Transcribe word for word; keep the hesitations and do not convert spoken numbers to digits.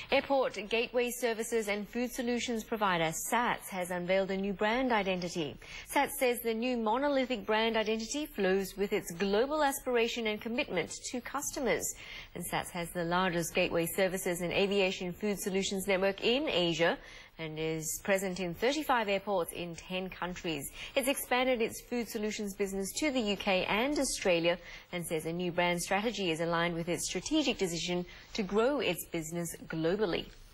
Airport Gateway Services and Food Solutions provider SATS has unveiled a new brand identity. SATS says the new monolithic brand identity flows with its global aspiration and commitment to customers. And SATS has the largest gateway services and aviation food solutions network in Asia and is present in thirty-five airports in ten countries. It's expanded its food solutions business to the U K and Australia and says a new brand strategy is aligned with its strategic decision to grow its business globally.